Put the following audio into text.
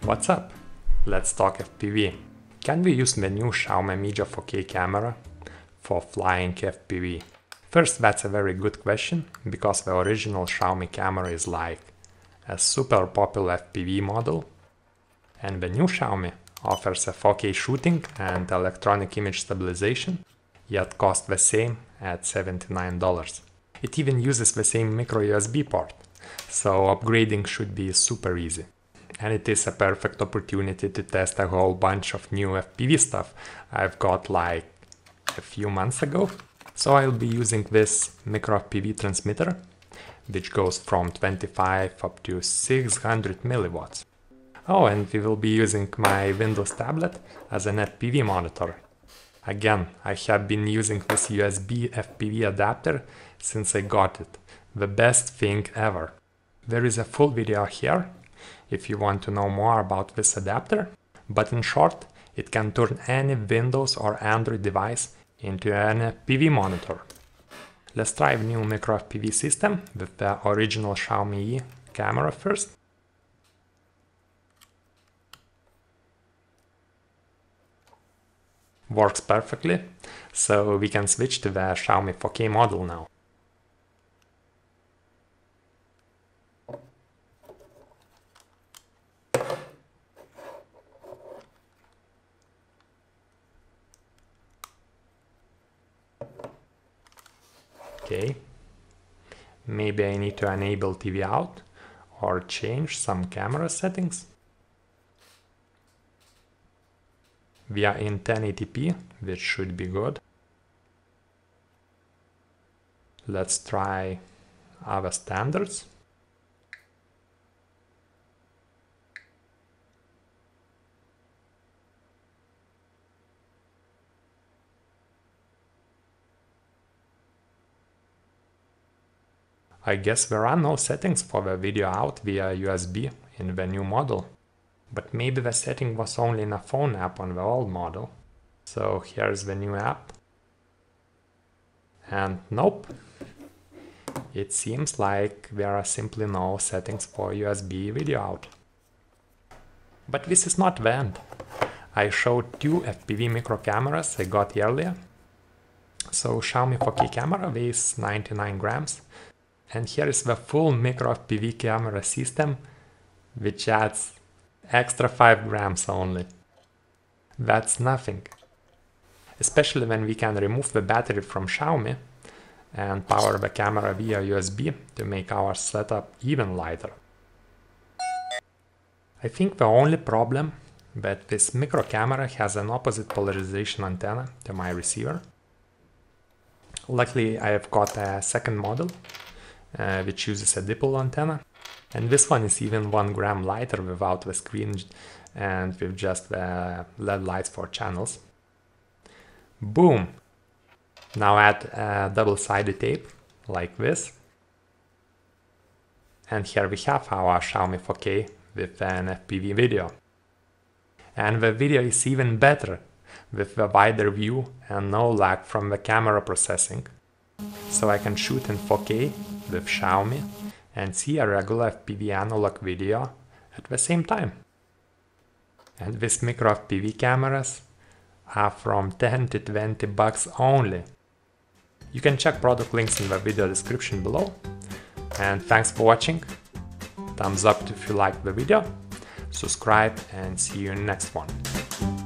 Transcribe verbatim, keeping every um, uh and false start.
What's up? Let's talk F P V. Can we use the new Xiaomi Mijia four K camera for flying F P V? First, that's a very good question, because the original Xiaomi camera is like a super popular F P V model, and the new Xiaomi offers a four K shooting and electronic image stabilization, yet costs the same at seventy-nine dollars. It even uses the same micro U S B port, so upgrading should be super easy. And it is a perfect opportunity to test a whole bunch of new F P V stuff I've got like a few months ago. So I'll be using this micro F P V transmitter, which goes from twenty-five up to six hundred milliwatts. Oh, and we will be using my Windows tablet as an F P V monitor. Again, I have been using this U S B F P V adapter since I got it. The best thing ever. There is a full video here if you want to know more about this adapter, but in short, it can turn any Windows or Android device into an F P V monitor. Let's try the new micro F P V system with the original Xiaomi E camera first. Works perfectly, so we can switch to the Xiaomi four K model now. Okay, maybe I need to enable T V out or change some camera settings. We are in ten eighty p, which should be good. Let's try other standards. I guess there are no settings for the video out via U S B in the new model. But maybe the setting was only in a phone app on the old model. So here's the new app. And nope. It seems like there are simply no settings for U S B video out. But this is not the end. I showed two F P V micro cameras I got earlier. So Xiaomi four K camera weighs ninety-nine grams. And here is the full micro F P V camera system, which adds extra five grams only. That's nothing. Especially when we can remove the battery from Xiaomi and power the camera via U S B to make our setup even lighter. I think the only problem that this micro camera has an opposite polarization antenna to my receiver. Luckily, I have got a second model uh, which uses a dipole antenna. And this one is even one gram lighter without the screen and with just the L E D lights for channels. Boom! Now add a double-sided tape like this. And here we have our Xiaomi four K with an F P V video. And the video is even better with the wider view and no lag from the camera processing. So I can shoot in four K with Xiaomi and see a regular F P V analog video at the same time. And these micro F P V cameras are from ten to twenty bucks only. You can check product links in the video description below. And thanks for watching. Thumbs up if you liked the video, subscribe, and see you in the next one.